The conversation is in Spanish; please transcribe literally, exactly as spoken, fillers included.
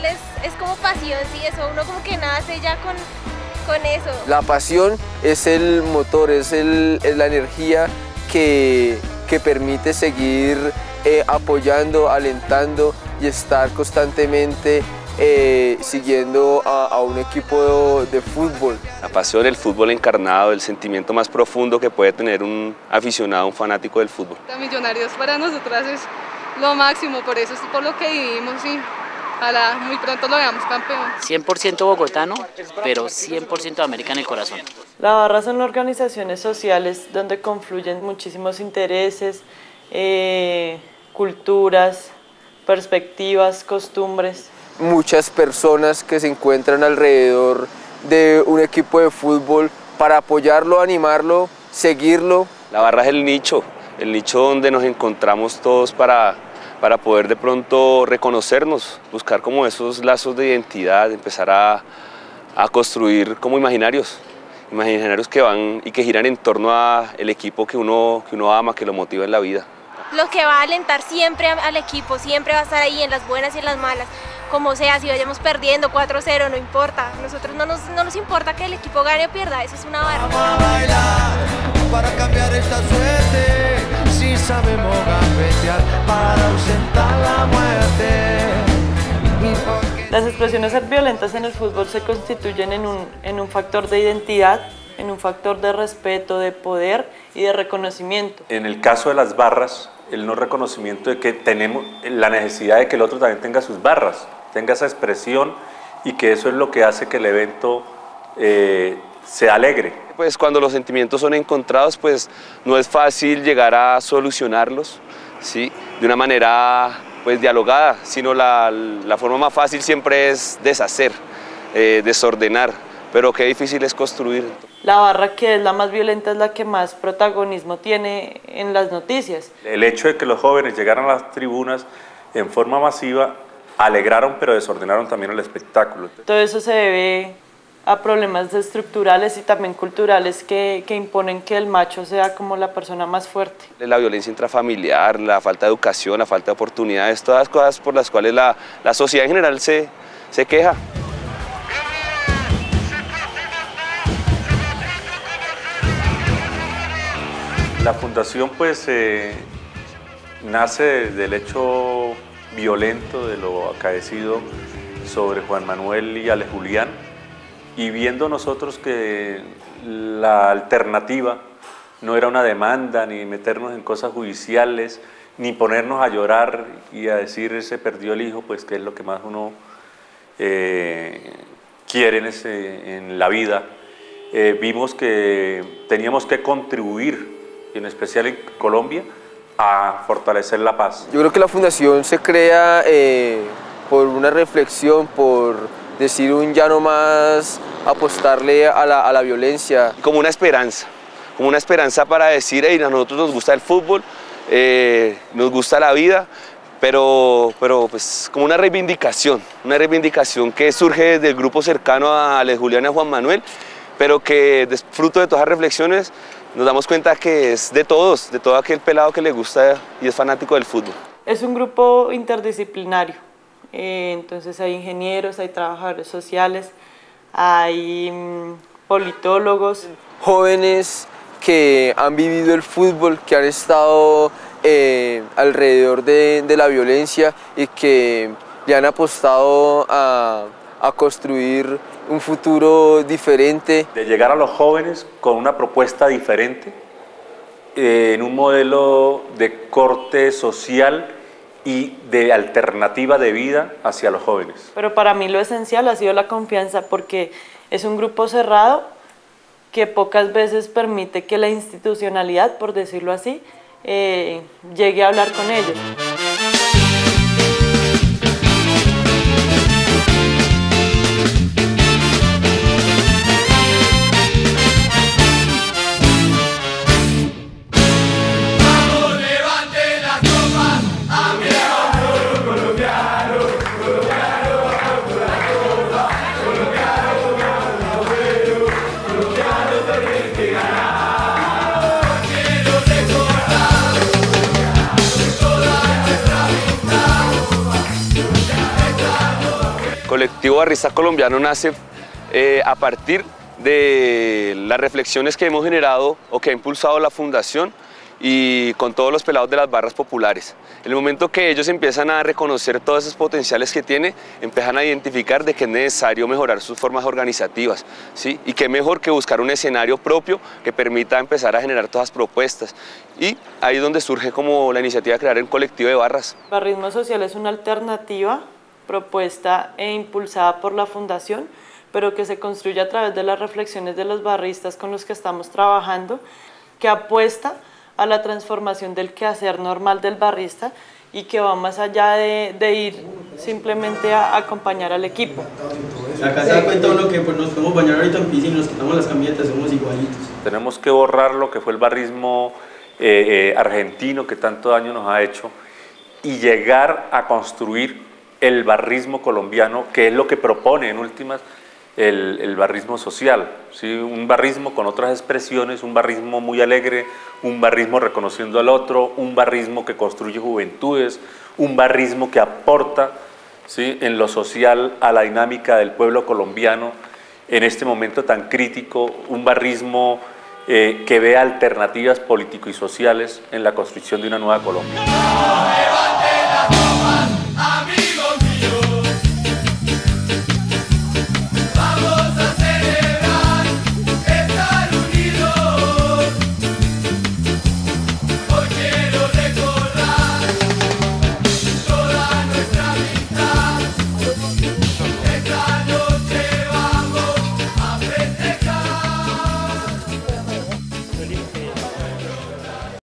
fútbol es, es como pasión, sí, eso uno como que nace ya con, con eso. La pasión es el motor, es, el, es la energía que, que permite seguir eh, apoyando, alentando y estar constantemente eh, siguiendo a, a un equipo de, de fútbol. La pasión, el fútbol encarnado, el sentimiento más profundo que puede tener un aficionado, un fanático del fútbol. Millonarios para nosotras es lo máximo, por eso es por lo que vivimos y ojalá muy pronto lo veamos campeón. cien por ciento bogotano, pero cien por ciento América en el corazón. La Barra son organizaciones sociales donde confluyen muchísimos intereses, eh, culturas, perspectivas, costumbres. Muchas personas que se encuentran alrededor de un equipo de fútbol para apoyarlo, animarlo, seguirlo. La Barra es el nicho, el nicho donde nos encontramos todos para, para poder de pronto reconocernos, buscar como esos lazos de identidad, empezar a, a construir como imaginarios, imaginarios que van y que giran en torno al equipo que uno, que uno ama, que lo motiva en la vida. Lo que va a alentar siempre al equipo, siempre va a estar ahí en las buenas y en las malas. Como sea, si vayamos perdiendo cuatro cero, no importa. Nosotros no nos, no nos importa que el equipo gane o pierda, eso es una barra. Vamos a bailar para cambiar esta suerte, si sabemos gambetear para ausentar la muerte. Las expresiones violentas en el fútbol se constituyen en un, en un factor de identidad, en un factor de respeto, de poder y de reconocimiento. En el caso de las barras, el no reconocimiento de que tenemos la necesidad de que el otro también tenga sus barras, tenga esa expresión y que eso es lo que hace que el evento eh, sea alegre. Pues cuando los sentimientos son encontrados, pues no es fácil llegar a solucionarlos, ¿sí? De una manera pues dialogada, sino la, la forma más fácil siempre es deshacer, eh, desordenar, pero qué difícil es construir. La barra, que es la más violenta, es la que más protagonismo tiene en las noticias. El hecho de que los jóvenes llegaran a las tribunas en forma masiva alegraron pero desordenaron también el espectáculo. Todo eso se debe a problemas estructurales y también culturales que, que imponen que el macho sea como la persona más fuerte. La violencia intrafamiliar, la falta de educación, la falta de oportunidades, todas las cosas por las cuales la, la sociedad en general se, se queja. La fundación pues eh, nace del hecho violento de lo acaecido sobre Juan Manuel y Ale Julián, y viendo nosotros que la alternativa no era una demanda, ni meternos en cosas judiciales, ni ponernos a llorar y a decir se perdió el hijo, pues que es lo que más uno eh, quiere en, ese, en la vida, eh, vimos que teníamos que contribuir, y en especial en Colombia, a fortalecer la paz. Yo creo que la fundación se crea eh, por una reflexión, por decir un ya no más apostarle a la, a la violencia. Como una esperanza, como una esperanza para decir, hey, a nosotros nos gusta el fútbol, eh, nos gusta la vida, pero, pero pues como una reivindicación, una reivindicación que surge desde el grupo cercano a Ale Julián y a Juan Manuel, pero que fruto de todas las reflexiones nos damos cuenta que es de todos, de todo aquel pelado que le gusta y es fanático del fútbol. Es un grupo interdisciplinario, eh, entonces hay ingenieros, hay trabajadores sociales, hay mmm, politólogos. Jóvenes que han vivido el fútbol, que han estado eh, alrededor de, de la violencia y que le han apostado a, a construir un futuro diferente. De llegar a los jóvenes con una propuesta diferente, eh, en un modelo de corte social y de alternativa de vida hacia los jóvenes. Pero para mí lo esencial ha sido la confianza, porque es un grupo cerrado que pocas veces permite que la institucionalidad, por decirlo así, eh, llegue a hablar con ellos. Colectivo Barrista Colombiano nace eh, a partir de las reflexiones que hemos generado o que ha impulsado la Fundación y con todos los pelados de las barras populares. En el momento que ellos empiezan a reconocer todos esos potenciales que tiene, empiezan a identificar de que es necesario mejorar sus formas organizativas, ¿sí? Y qué mejor que buscar un escenario propio que permita empezar a generar todas las propuestas. Y ahí es donde surge como la iniciativa de crear un colectivo de barras. Barrismo Social es una alternativa propuesta e impulsada por la Fundación, pero que se construye a través de las reflexiones de los barristas con los que estamos trabajando, que apuesta a la transformación del quehacer normal del barrista y que va más allá de, de ir simplemente a acompañar al equipo. Acá se da cuenta uno que pues, nos podemos bañar ahorita en piscina, nos quitamos las camisetas, somos igualitos. Tenemos que borrar lo que fue el barrismo eh, eh, argentino que tanto daño nos ha hecho y llegar a construir el barrismo colombiano, que es lo que propone en últimas el, el barrismo social, ¿sí? Un barrismo con otras expresiones, un barrismo muy alegre, un barrismo reconociendo al otro, un barrismo que construye juventudes, un barrismo que aporta, ¿sí?, en lo social a la dinámica del pueblo colombiano en este momento tan crítico, un barrismo eh, que vea alternativas político y sociales en la construcción de una nueva Colombia.